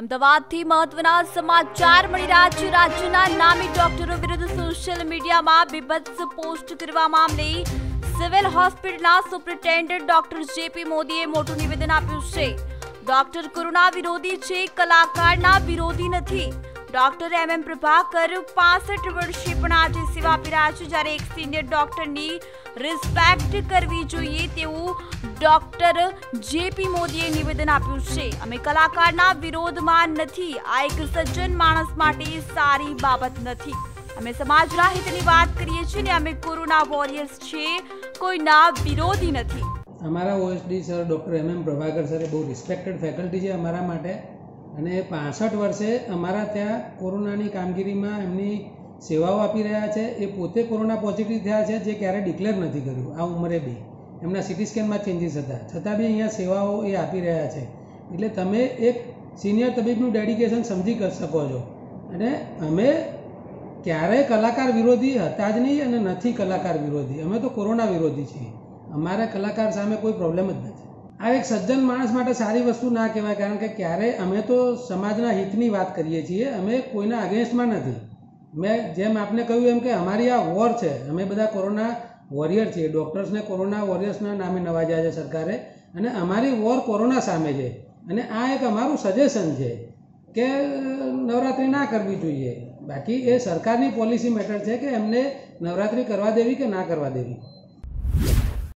અમદાવાદથી મહત્વના સમાચાર મળી રહ્યા છે। રાજ્યના નામી ડોક્ટરો વિરુદ્ધ સોશિયલ મીડિયામાં બીભત્સ પોસ્ટ કરવા મામલે સિવિલ હોસ્પિટલના સુપ્રિન્ટેન્ડન્ટ ડોક્ટર જેપી મોદીએ મોટું નિવેદન આપ્યું છે। ડોક્ટર કોરોના વિરોધી છે, કલાકારના વિરોધી નથી। ડોક્ટર એમ પ્રભાકર 65 વર્ષે પણ આજે સેવા આપી રહ્યા છે, જ્યારે એક સિનિયર ડોક્ટરની રિસ્પેક્ટ કરવી જોઈએ તેવું ડોક્ટર જેપી મોદીએ નિવેદન આપ્યું છે। અમે કલાકારના વિરોધમાં નથી, આ એક સજ્જન માણસ માટે સારી બાબત નથી। અમે સમાજના હિતની વાત કરીએ છીએ ને અમે કોરોના વોરિયર્સ છીએ, કોઈના વિરોધી નથી। અમારા OSD sir doctor M Prabhakar sir બહુ રિસ્પેક્ટેડ ફેકલ્ટી છે અમારા માટે, અને 65 વર્ષે અમારા ત્યાં કોરોનાની કામગીરીમાં એમની સેવાઓ આપી રહ્યા છે। એ પોતે કોરોના પોઝિટિવ થયા છે, જે ક્યારેય ડિક્લેર નથી કર્યું આ ઉંમરે બી। એમના સિટી સ્કેનમાં ચેન્જીસ હતા, છતાં બી અહીંયા સેવાઓ એ આપી રહ્યા છે। એટલે તમે એક સિનિયર તબીબનું ડેડિકેશન સમજી શકો છો। અને અમે ક્યારેય કલાકાર વિરોધી હતા જ નહીં અને નથી કલાકાર વિરોધી, અમે તો કોરોના વિરોધી છીએ। અમારે કલાકાર સામે કોઈ પ્રોબ્લેમ જ નથી। આ એક સજ્જન માણસ માટે સારી વસ્તુ ના કહેવાય, કારણ કે ક્યારેય અમે તો સમાજના હિતની વાત કરીએ છીએ, અમે કોઈના અગેન્સ્ટમાં નથી। મેં જેમ આપને કહ્યું એમ કે અમારી આ વોર છે, અમે બધા કોરોના વોરિયર છીએ। ડૉક્ટર્સને કોરોના વોરિયર્સના નામે નવાજ્યા છે સરકારે, અને અમારી વોર કોરોના સામે છે। અને આ એક અમારું સજેશન છે કે નવરાત્રિ ના કરવી જોઈએ, બાકી એ સરકારની પોલિસી મેટર છે કે એમને નવરાત્રિ કરવા દેવી કે ના કરવા દેવી।